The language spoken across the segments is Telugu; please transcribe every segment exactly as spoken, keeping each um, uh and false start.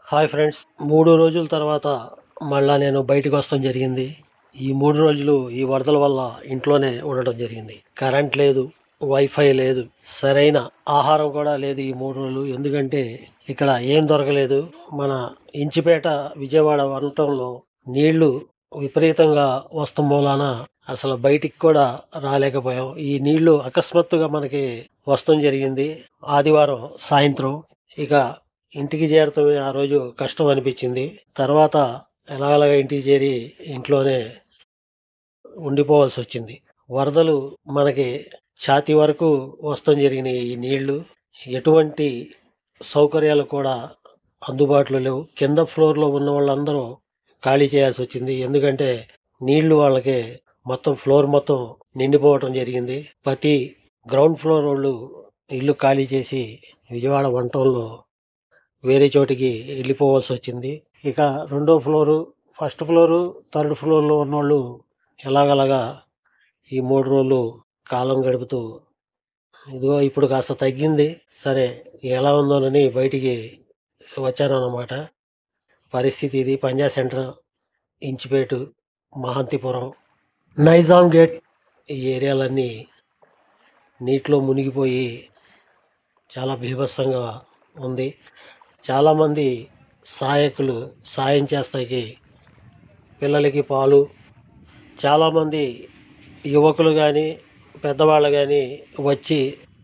హాయ్ ఫ్రెండ్స్, మూడు రోజుల తర్వాత మళ్ళా నేను బయటకు వస్తాం జరిగింది. ఈ మూడు రోజులు ఈ వరదల వల్ల ఇంట్లోనే ఉండటం జరిగింది. కరెంట్ లేదు, వైఫై లేదు, సరైన ఆహారం కూడా లేదు ఈ మూడు రోజులు. ఎందుకంటే ఇక్కడ ఏం దొరకలేదు. మన ఇంచిపేట విజయవాడ వనటంలో నీళ్లు విపరీతంగా వస్తాం మూలాన అసలు బయటికి కూడా రాలేకపోయాం. ఈ నీళ్లు అకస్మాత్తుగా మనకి వస్తాం జరిగింది ఆదివారం సాయంత్రం. ఇక ఇంటికి చేరటమే ఆ రోజు కష్టం అనిపించింది. తర్వాత ఎలాగలాగా ఇంటికి చేరి ఇంట్లోనే ఉండిపోవాల్సి వచ్చింది. వరదలు మనకి ఛాతీ వరకు వస్తాం జరిగినాయి. ఈ నీళ్లు ఎటువంటి సౌకర్యాలు కూడా అందుబాటులో లేవు. కింద ఫ్లోర్లో ఉన్న వాళ్ళందరూ ఖాళీ చేయాల్సి వచ్చింది. ఎందుకంటే నీళ్లు వాళ్ళకి మొత్తం ఫ్లోర్ మొత్తం నిండిపోవటం జరిగింది. ప్రతి గ్రౌండ్ ఫ్లోర్ వాళ్ళు ఇల్లు ఖాళీ చేసి విజయవాడ వంటంలో వేరే చోటికి వెళ్ళిపోవాల్సి వచ్చింది. ఇక రెండో ఫ్లోరు, ఫస్ట్ ఫ్లోరు, థర్డ్ ఫ్లోర్లో ఉన్నోళ్ళు ఎలాగలాగా ఈ మూడు రోజులు కాలం గడుపుతూ ఇదిగో ఇప్పుడు కాస్త తగ్గింది. సరే ఎలా ఉందోనని బయటికి వచ్చానన్నమాట. పరిస్థితి ఇది. పంజా సెంటర్, ఇంచిపేటు, మహంతిపురం, నైజాం గేట్ ఈ ఏరియాలన్నీ నీటిలో మునిగిపోయి చాలా బీభత్సంగా ఉంది. చాలామంది సహాయకులు సాయం చేస్తాకి పిల్లలకి పాలు, చాలామంది యువకులు కానీ పెద్దవాళ్ళు కానీ వచ్చి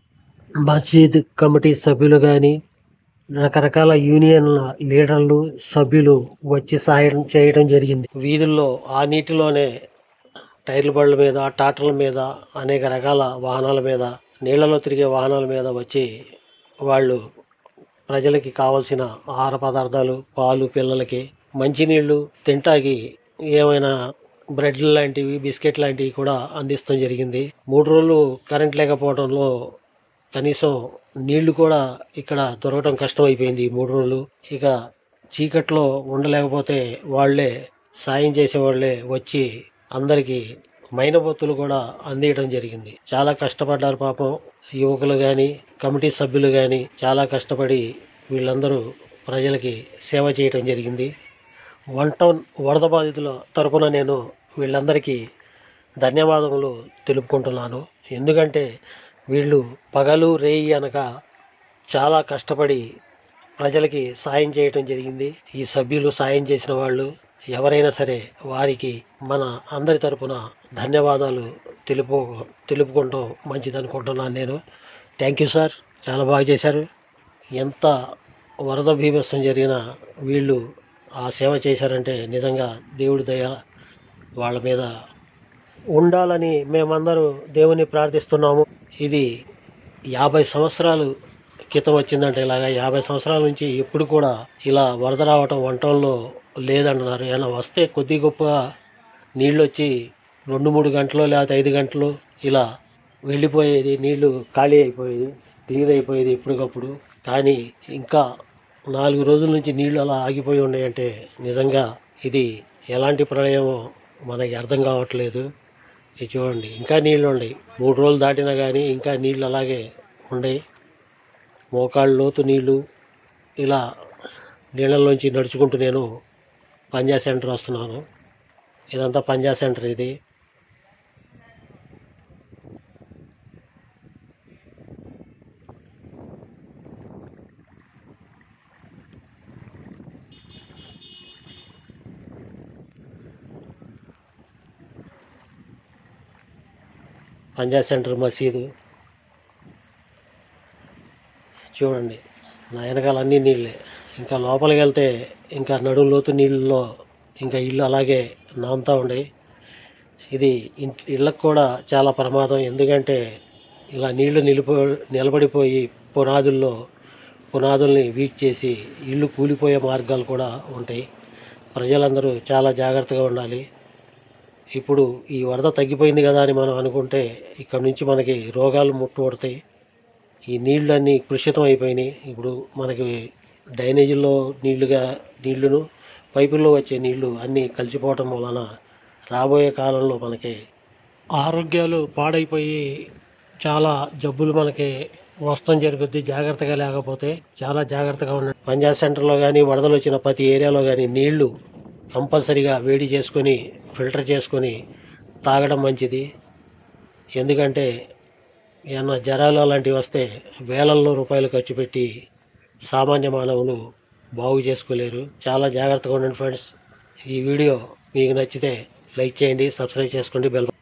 మసీద్ కమిటీ సభ్యులు కానీ రకరకాల యూనియన్ లీడర్లు సభ్యులు వచ్చి సాయం చేయడం జరిగింది. వీధుల్లో ఆ నీటిలోనే టైర్ల బళ్ళ మీద, టాటర్ల మీద, అనేక రకాల వాహనాల మీద, నీళ్లలో తిరిగే వాహనాల మీద వచ్చి వాళ్ళు ప్రజలకి కావాల్సిన ఆహార పదార్థాలు, పాలు, పిల్లలకి మంచినీళ్లు, తింటాకి ఏమైనా బ్రెడ్ లాంటివి, బిస్కెట్ లాంటివి కూడా అందిస్తాం జరిగింది. మూడు రోజులు కరెంట్ లేకపోవడంలో కనీసం నీళ్లు కూడా ఇక్కడ దొరకడం కష్టం అయిపోయింది. ఈ మూడు రోజులు ఇక చీకట్లో ఉండలేకపోతే వాళ్లే సాయం చేసే వాళ్ళే వచ్చి అందరికీ మైనబొత్తులు కూడా అందియడం జరిగింది. చాలా కష్టపడ్డారు పాపం యువకులు కానీ కమిటీ సభ్యులు కానీ చాలా కష్టపడి వీళ్ళందరూ ప్రజలకి సేవ చేయటం జరిగింది. వన్ టౌన్ వరద బాధితుల తరపున నేను వీళ్ళందరికీ ధన్యవాదములు తెలుపుకుంటున్నాను. ఎందుకంటే వీళ్ళు పగలు రేయి అనక చాలా కష్టపడి ప్రజలకి సాయం చేయటం జరిగింది. ఈ సభ్యులు సాయం చేసిన వాళ్ళు ఎవరైనా సరే వారికి మన అందరి తరపున ధన్యవాదాలు తెలుపు తెలుపుకుంటాం మంచిది అనుకుంటున్నాను నేను. థ్యాంక్ యూ సార్, చాలా బాగా చేశారు. ఎంత వరద బీభత్సం జరిగినా వీళ్ళు ఆ సేవ చేశారంటే నిజంగా దేవుడి దయ వాళ్ళ మీద ఉండాలని మేమందరూ దేవుని ప్రార్థిస్తున్నాము. ఇది యాభై సంవత్సరాలు క్రితం వచ్చిందంటే ఇలాగా యాభై సంవత్సరాల నుంచి ఎప్పుడు కూడా ఇలా వరద రావటం వంటల్లో లేదంటున్నారు. ఏమైనా వస్తే కొద్ది గొప్ప నీళ్ళు వచ్చి రెండు మూడు గంటలు లేకపోతే ఐదు గంటలు ఇలా వెళ్ళిపోయేది, నీళ్లు ఖాళీ అయిపోయేది, క్లియర్ అయిపోయేది ఎప్పటికప్పుడు. కానీ ఇంకా నాలుగు రోజుల నుంచి నీళ్లు అలా ఆగిపోయి ఉన్నాయంటే నిజంగా ఇది ఎలాంటి ప్రళయమో మనకి అర్థం కావట్లేదు. ఇది చూడండి, ఇంకా నీళ్ళు ఉన్నాయి. మూడు రోజులు దాటినా కానీ ఇంకా నీళ్ళు అలాగే ఉన్నాయి. మోకాళ్ళ లోతు నీళ్లు. ఇలా నీళ్ళల్లోంచి నడుచుకుంటూ నేను పంజా సెంటర్ వస్తున్నాను. ఇదంతా పంజా సెంటర్. ఇది పంజా సెంటర్ మసీదు. చూడండి నా వెనకాల అన్ని నీళ్ళే. ఇంకా లోపలికి వెళ్తే ఇంకా నడుము లోతు నీళ్ళలో ఇంకా ఇల్లు అలాగే నాంతా ఉండే. ఇది ఇంటి ఇళ్ళకు కూడా చాలా ప్రమాదం. ఎందుకంటే ఇలా నీళ్లు నిలిపో నిలబడిపోయి పునాదుల్లో పునాదుల్ని వీక్ చేసి ఇల్లు కూలిపోయే మార్గాలు కూడా ఉంటాయి. ప్రజలందరూ చాలా జాగ్రత్తగా ఉండాలి. ఇప్పుడు ఈ వరద తగ్గిపోయింది కదా అని మనం అనుకుంటే ఇక్కడ నుంచి మనకి రోగాలు ముట్టుపడతాయి. ఈ నీళ్ళన్నీ కలుషితం అయిపోయినాయి. ఇప్పుడు మనకి డ్రైనేజీల్లో నీళ్లుగా నీళ్లును పైపుల్లో వచ్చే నీళ్లు అన్నీ కలిసిపోవటం వలన రాబోయే కాలంలో మనకి ఆరోగ్యాలు పాడైపోయి చాలా జబ్బులు మనకి వస్తాం జరుగుద్ది. జాగ్రత్తగా లేకపోతే చాలా జాగ్రత్తగా ఉండండి. పంజాబ్ సెంటర్లో కానీ వరదలు వచ్చిన ప్రతి ఏరియాలో కానీ నీళ్లు కంపల్సరీగా వేడి చేసుకొని ఫిల్టర్ చేసుకొని తాగడం మంచిది. ఎందుకంటే ఏమన్నా జ్వరాలు అలాంటివి వస్తే వేలల్లో రూపాయలు ఖర్చు పెట్టి సామాన్య మానవులు బాగు చేసుకోలేరు. చాలా జాగ్రత్తగా ఉండండి ఫ్రెండ్స్. ఈ వీడియో మీకు నచ్చితే లైక్ చేయండి, సబ్స్క్రైబ్ చేసుకోండి, బెల్